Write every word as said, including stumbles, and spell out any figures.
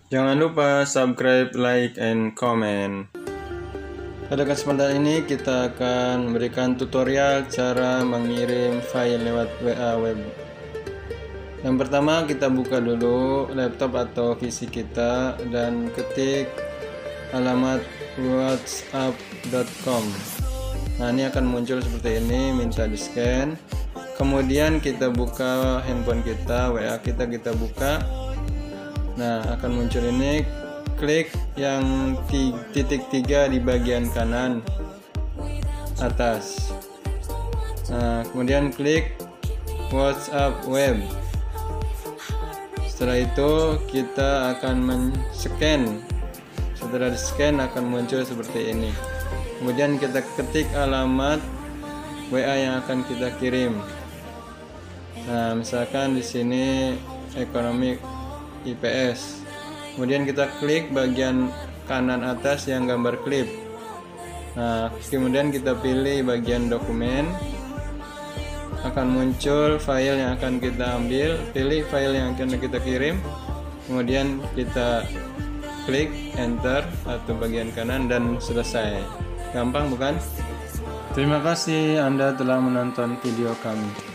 Jangan lupa subscribe, like, and comment. Pada kesempatan ini kita akan memberikan tutorial cara mengirim file lewat W A web. Yang pertama, kita buka dulu laptop atau P C kita dan ketik alamat whatsapp dot com. Nah, ini akan muncul seperti ini, minta di scan. Kemudian kita buka handphone kita, W A kita kita buka. Nah, akan muncul ini, klik yang titik tiga di bagian kanan atas. Nah, kemudian klik WhatsApp web. Setelah itu kita akan men-scan. Setelah di-scan akan muncul seperti ini. Kemudian kita ketik alamat W A yang akan kita kirim. Nah, misalkan di sini ekonomi I P S. Kemudian kita klik bagian kanan atas yang gambar klip. Nah, kemudian kita pilih bagian dokumen. Akan muncul file yang akan kita ambil, pilih file yang akan kita kirim. Kemudian kita klik enter atau bagian kanan dan selesai. Gampang bukan? Terima kasih Anda telah menonton video kami.